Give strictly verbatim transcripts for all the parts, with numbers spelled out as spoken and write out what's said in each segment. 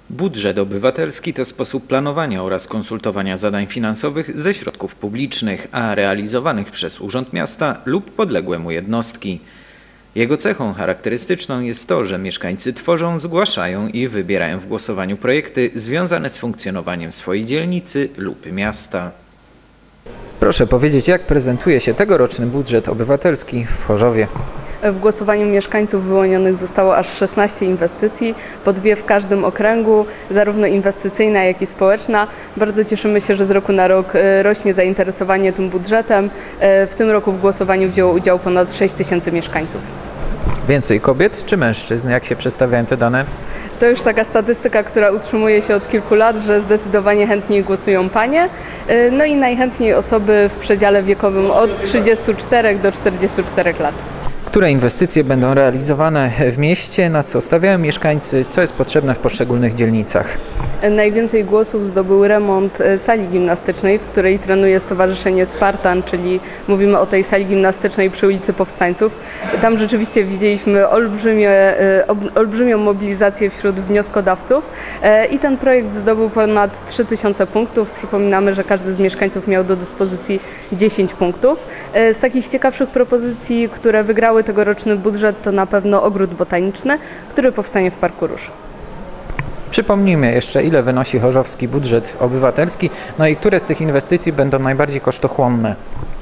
Budżet obywatelski to sposób planowania oraz konsultowania zadań finansowych ze środków publicznych, a realizowanych przez Urząd Miasta lub podległe mu jednostki. Jego cechą charakterystyczną jest to, że mieszkańcy tworzą, zgłaszają i wybierają w głosowaniu projekty związane z funkcjonowaniem swojej dzielnicy lub miasta. Proszę powiedzieć, jak prezentuje się tegoroczny budżet obywatelski w Chorzowie? W głosowaniu mieszkańców wyłonionych zostało aż szesnaście inwestycji, po dwie w każdym okręgu, zarówno inwestycyjna, jak i społeczna. Bardzo cieszymy się, że z roku na rok rośnie zainteresowanie tym budżetem. W tym roku w głosowaniu wzięło udział ponad sześć tysięcy mieszkańców. Więcej kobiet czy mężczyzn? Jak się przedstawiają te dane? To już taka statystyka, która utrzymuje się od kilku lat, że zdecydowanie chętniej głosują panie, no i najchętniej osoby w przedziale wiekowym od trzydziestu czterech do czterdziestu czterech lat. Które inwestycje będą realizowane w mieście, na co stawiają mieszkańcy, co jest potrzebne w poszczególnych dzielnicach? Najwięcej głosów zdobył remont sali gimnastycznej, w której trenuje Stowarzyszenie Spartan, czyli mówimy o tej sali gimnastycznej przy ulicy Powstańców. Tam rzeczywiście widzieliśmy olbrzymie, olbrzymią mobilizację wśród wnioskodawców i ten projekt zdobył ponad trzy tysiące punktów. Przypominamy, że każdy z mieszkańców miał do dyspozycji dziesięć punktów. Z takich ciekawszych propozycji, które wygrały tegoroczny budżet, to na pewno ogród botaniczny, który powstanie w Parku Róż. Przypomnijmy jeszcze, ile wynosi chorzowski budżet obywatelski, no i które z tych inwestycji będą najbardziej kosztochłonne.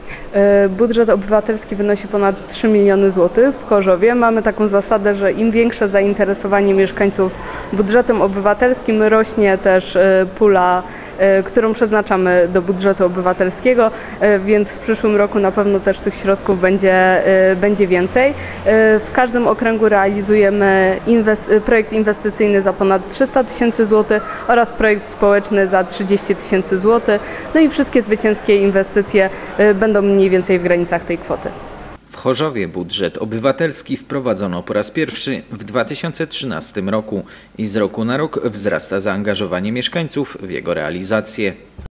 Budżet obywatelski wynosi ponad trzy miliony złotych w Chorzowie. Mamy taką zasadę, że im większe zainteresowanie mieszkańców budżetem obywatelskim, rośnie też pula, którą przeznaczamy do budżetu obywatelskiego, więc w przyszłym roku na pewno też tych środków będzie, będzie więcej. W każdym okręgu realizujemy inwest projekt inwestycyjny za ponad trzysta tysięcy złotych oraz projekt społeczny za trzydzieści tysięcy złotych. No i wszystkie zwycięskie inwestycje będą mniej więcej w granicach tej kwoty. W Chorzowie budżet obywatelski wprowadzono po raz pierwszy w dwa tysiące trzynastym roku i z roku na rok wzrasta zaangażowanie mieszkańców w jego realizację.